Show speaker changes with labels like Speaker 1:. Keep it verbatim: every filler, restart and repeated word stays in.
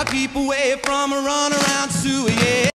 Speaker 1: keep away from a run around Sue, yeah.